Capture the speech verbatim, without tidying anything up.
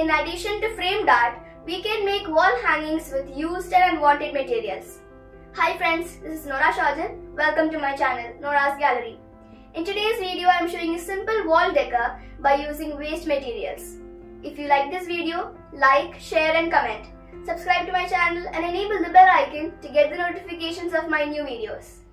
in addition to framed art, we can make wall hangings with used and unwanted materials. Hi friends, this is Nora Shahjan. Welcome to my channel, Nora's Gallery. In today's video, I am showing you simple wall decor by using waste materials. If you like this video, like, share and comment. Subscribe to my channel and enable the bell icon to get the notifications of my new videos.